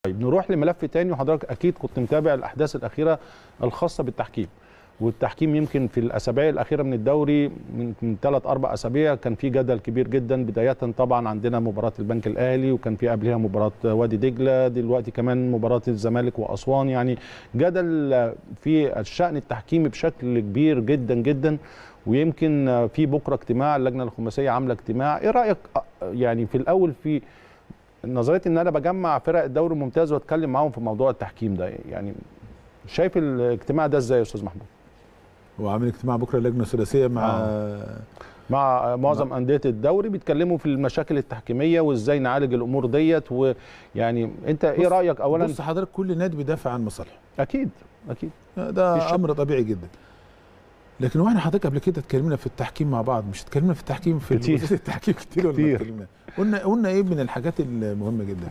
طيب نروح لملف تاني، وحضرتك اكيد كنت متابع الاحداث الاخيره الخاصه بالتحكيم. والتحكيم يمكن في الاسابيع الاخيره من الدوري من 3-4 اسابيع كان في جدل كبير جدا، بدايه طبعا عندنا مباراه البنك الاهلي، وكان في قبلها مباراه وادي دجله، دلوقتي كمان مباراه الزمالك واسوان. يعني جدل في الشان التحكيمي بشكل كبير جدا جدا. ويمكن في بكره اجتماع اللجنه الخماسيه عامله اجتماع. ايه رايك يعني في الاول في نظريه ان انا بجمع فرق الدوري الممتاز واتكلم معاهم في موضوع التحكيم ده؟ يعني شايف الاجتماع ده ازاي يا استاذ محمود؟ هو عامل اجتماع بكره اللجنه الثلاثيه مع معظم انديه الدوري، بيتكلموا في المشاكل التحكيميه وازاي نعالج الامور ديت. ويعني انت ايه رايك اولا؟ بص حضرتك، كل نادي بيدافع عن مصالحه. اكيد اكيد، ده امر طبيعي جدا. لكن واحنا حضرتك قبل كده اتكلمنا في التحكيم مع بعض، مش اتكلمنا في التحكيم في التحكيم كتير ولا اتكلمنا؟ قلنا ايه من الحاجات المهمه جدا.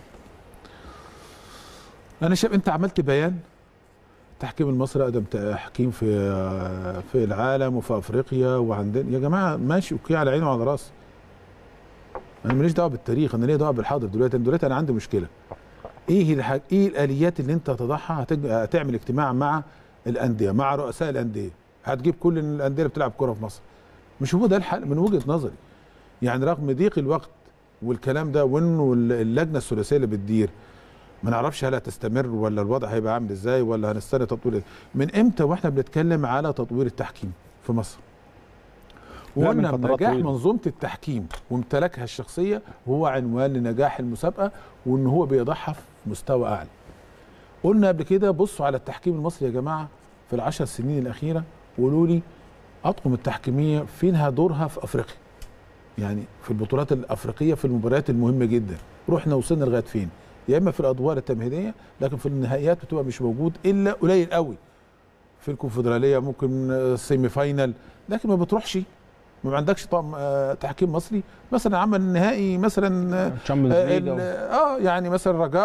انا شايف انت عملت بيان التحكيم المصري اقدم تحكيم في العالم وفي افريقيا وعندنا. يا جماعه ماشي اوكي، على عيني وعلى راسي. انا ماليش دعوه بالتاريخ، انا ليا دعوه بالحاضر. دلوقتي انا عندي مشكله. ايه الاليات اللي انت هتضعها؟ هتعمل اجتماع مع الانديه، مع رؤساء الانديه، هتجيب كل الانديه اللي بتلعب كوره في مصر. مش هو ده الحل من وجهه نظري. يعني رغم ضيق الوقت والكلام ده، وانه اللجنه الثلاثيه اللي بتدير ما نعرفش هل هتستمر ولا الوضع هيبقى عامل ازاي، ولا هنستنى تطوير. من امتى واحنا بنتكلم على تطوير التحكيم في مصر؟ وقلنا نجاح منظومه التحكيم وامتلاكها الشخصيه هو عنوان لنجاح المسابقه، وان هو بيضعها في مستوى اعلى. قلنا قبل كده بصوا على التحكيم المصري يا جماعه في ال10 سنين الاخيره، وقولوا لي اطقم التحكيميه فينها دورها في افريقيا. يعني في البطولات الافريقيه، في المباريات المهمه جدا، رحنا وصلنا لغايه فين؟ يا اما في الادوار التمهيديه، لكن في النهائيات بتبقى مش موجود الا قليل قوي. في الكونفدراليه ممكن السيمي فاينال، لكن ما بتروحش، ما عندكش طقم تحكيم مصري مثلا عمل النهائي مثلا يعني مثلا رجاء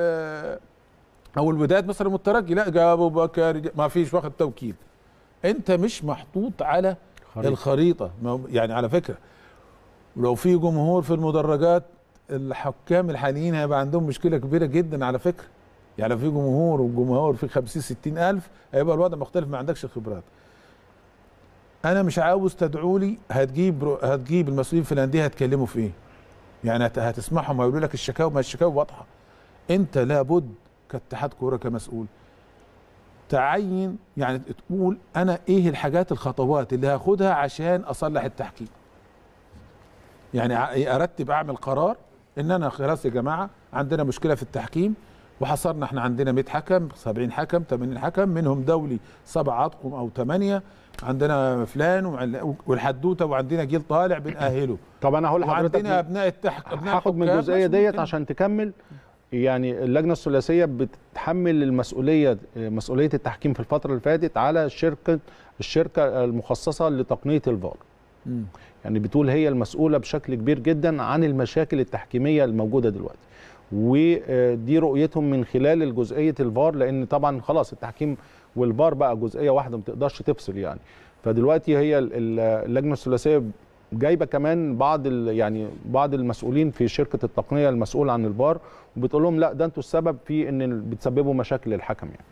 او الوداد مثلا والترجي، لا جابوا بكاري، ما فيش واخد توكيل. انت مش محطوط على الخريطه. يعني على فكره، ولو في جمهور في المدرجات، الحكام الحاليين هيبقى عندهم مشكله كبيره جدا على فكره. يعني لو في جمهور والجمهور في 50-60 الف، هيبقى الوضع مختلف، ما عندكش خبرات. انا مش عاوز تدعوا لي هتجيب المسؤولين في الانديه هتكلموا في ايه؟ يعني هتسمعهم هيقولوا لك الشكاوى، ما الشكاوى واضحه. انت لابد كاتحاد كوره كمسؤول تعين، يعني تقول انا ايه الحاجات الخطوات اللي هاخدها عشان اصلح التحكيم. يعني ارتب، اعمل قرار ان انا خلاص يا جماعه عندنا مشكله في التحكيم، وحصرنا احنا عندنا 100 حكم، 70 حكم، 80 حكم، منهم دولي 7 اطقم او 8، عندنا فلان والحدوته، وعندنا جيل طالع بنأهله. طب انا هقول لحضرتك، وعندنا ابناء هاخد من الجزئيه ديت عشان تكمل. يعني اللجنه الثلاثيه بتتحمل مسؤوليه التحكيم في الفتره اللي فاتت على الشركه المخصصه لتقنيه الفار. يعني بتقول هي المسؤوله بشكل كبير جدا عن المشاكل التحكيميه الموجوده دلوقتي، ودي رؤيتهم من خلال الجزئيه الفار، لان طبعا خلاص التحكيم والفار بقى جزئيه واحده، ما تقدرش تفصل يعني. فدلوقتي هي اللجنه الثلاثيه جايبه كمان بعض المسؤولين في شركه التقنيه المسؤول عن الفار، وبتقول لهم لا، ده انتوا السبب في ان بتسببوا مشاكل للحكم. يعني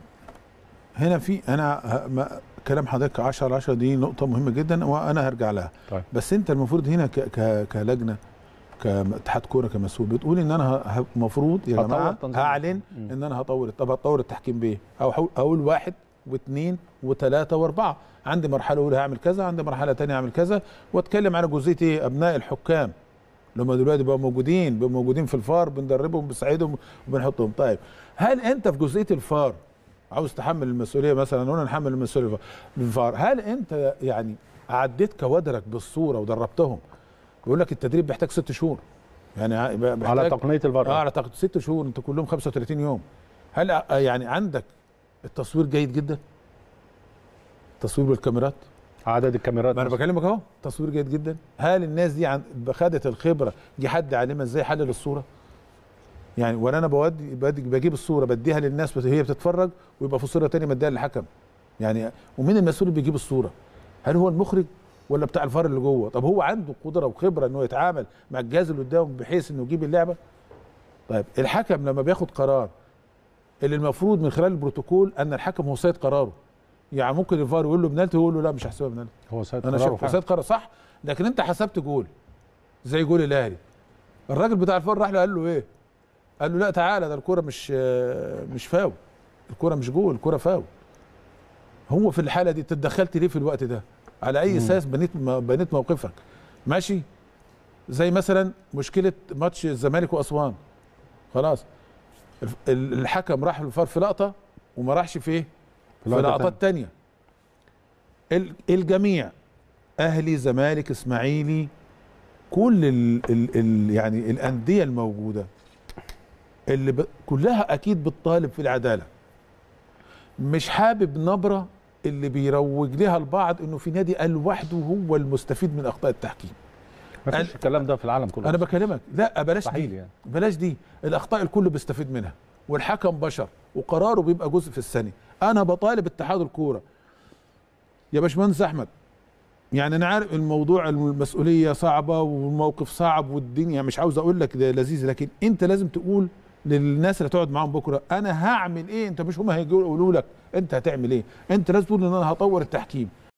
هنا كلام حضرتك 10/10 دي نقطه مهمه جدا، وانا هرجع لها. طيب. بس انت المفروض هنا كلجنه، كاتحاد كوره، كمسؤول، بتقول ان انا المفروض يا جماعه هعلن ان انا هطور التحكيم بايه؟ او اقول 1 و2 و3 و4. عندي مرحله اولى هعمل كذا، عندي مرحله ثانيه هعمل كذا، واتكلم على جزئيه ايه؟ ابناء الحكام لما دلوقتي بقوا موجودين في الفار، بندربهم بنساعدهم وبنحطهم. طيب، هل انت في جزئيه الفار عاوز تحمل المسؤوليه؟ مثلا قلنا نحمل المسؤوليه بالفار، هل انت يعني عديت كوادرك بالصوره ودربتهم؟ بيقول لك التدريب بيحتاج 6 شهور، يعني على تقنيه الفار. على 6 شهور، انت كلهم 35 يوم. هل يعني عندك التصوير جيد جدا؟ تصوير بالكاميرات، عدد الكاميرات، ما انا بكلمك اهو، تصوير جيد جدا. هل الناس دي خدت الخبره؟ جه حد علمها ازاي يحلل الصوره؟ يعني وانا بجيب الصوره بديها للناس وهي بتتفرج، ويبقى في صوره ثانيه بديها للحكم. يعني ومين المسؤول اللي بيجيب الصوره؟ هل هو المخرج ولا بتاع الفار اللي جوه؟ طب هو عنده قدره وخبره انه يتعامل مع الجهاز اللي قدامه بحيث انه يجيب اللعبه؟ طيب الحكم لما بياخد قرار اللي المفروض من خلال البروتوكول ان الحكم هو سيد قراره، يعني ممكن الفار يقول له بنالتي ويقول له لا مش هحسبها بنالتي، هو سيد انا قراره شايف هو سيد قرار صح، لكن انت حسبت جول زي جول الاهلي، الراجل بتاع الفار راح له قال له ايه؟ قال له لا تعالى ده الكوره مش فاول، الكوره مش جول، الكوره فاول. هو في الحاله دي تدخلت ليه في الوقت ده؟ على اي اساس بنيت موقفك؟ ماشي. زي مثلا مشكله ماتش الزمالك واسوان، خلاص الحكم راح للفار في لقطه وما راحش في ايه؟ في لقطات تانية. الجميع اهلي زمالك اسماعيلي كل يعني الانديه الموجوده اللي كلها اكيد بتطالب في العداله. مش حابب نبره اللي بيروج لها البعض انه في نادي قال لوحده هو المستفيد من اخطاء التحكيم. مفيش الكلام ده في العالم كله. انا بكلمك لا بلاش دي يعني. بلاش دي، الاخطاء الكل بيستفيد منها، والحكم بشر وقراره بيبقى جزء في الثانيه. انا بطالب اتحاد الكوره يا باشمهندس احمد، يعني انا عارف الموضوع المسؤوليه صعبه والموقف صعب والدنيا مش عاوز اقول لك ده لذيذ، لكن انت لازم تقول للناس اللي تقعد معاهم بكره انا هعمل ايه، انت مش هم هيجوا يقولوا لك انت هتعمل ايه، انت لازم تقول ان انا هطور التحكيم.